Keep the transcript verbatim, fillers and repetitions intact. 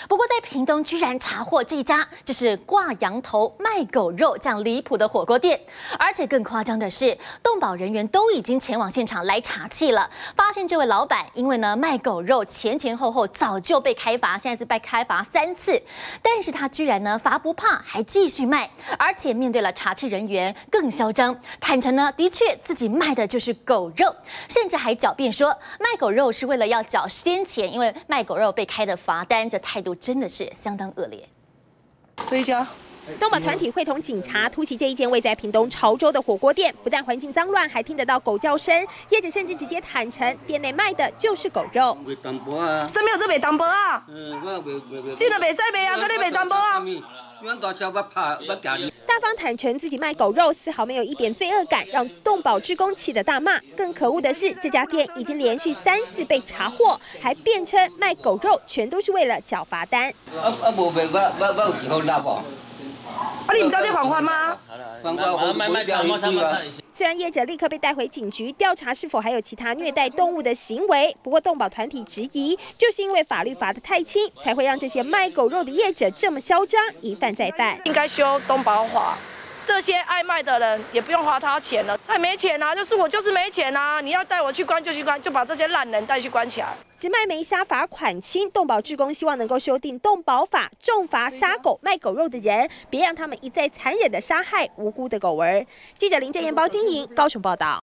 不过在屏东居然查获这一家就是挂羊头卖狗肉这样离谱的火锅店，而且更夸张的是，动保人员都已经前往现场来查气了，发现这位老板因为呢卖狗肉前前后后早就被开罚，现在是被开罚三次，但是他居然呢罚不怕，还继续卖，而且面对了查气人员更嚣张，坦诚呢的确自己卖的就是狗肉，甚至还狡辩说卖狗肉是为了要缴先前因为卖狗肉被开的罚单，这态度真的是相当恶劣。 这一家。 动保团体会同警察突袭这一间位在屏东潮州的火锅店，不但环境脏乱，还听得到狗叫声。业者甚至直接坦诚，店内卖的就是狗肉。 卖淡薄啊！什么有这卖淡薄啊？嗯，我卖卖卖。这个袂使卖啊，这里卖淡薄啊。阮大车要拍要夹你。 大方坦诚自己卖狗肉，丝毫没有一点罪恶感，让动保志工气得大骂。更可恶的是，这家店已经连续三次被查获，还辩称卖狗肉全都是为了缴罚单。 啊啊，无卖我我我有提供答无？ 啊！你唔知道这还款吗？还款我我掉一句啊。 虽然业者立刻被带回警局调查是否还有其他虐待动物的行为，不过动保团体质疑，就是因为法律罚得太轻，才会让这些卖狗肉的业者这么嚣张，一犯再犯。 应该修动保法。 这些爱卖的人也不用花他钱了，他没钱啊，就是我就是没钱啊！你要带我去关就去关，就把这些烂人带去关起来。 只卖没杀罚款轻，动保志工希望能够修订动保法，重罚杀狗卖狗肉的人，别让他们一再残忍的杀害无辜的狗儿。记者林建言、包金莹高雄报道。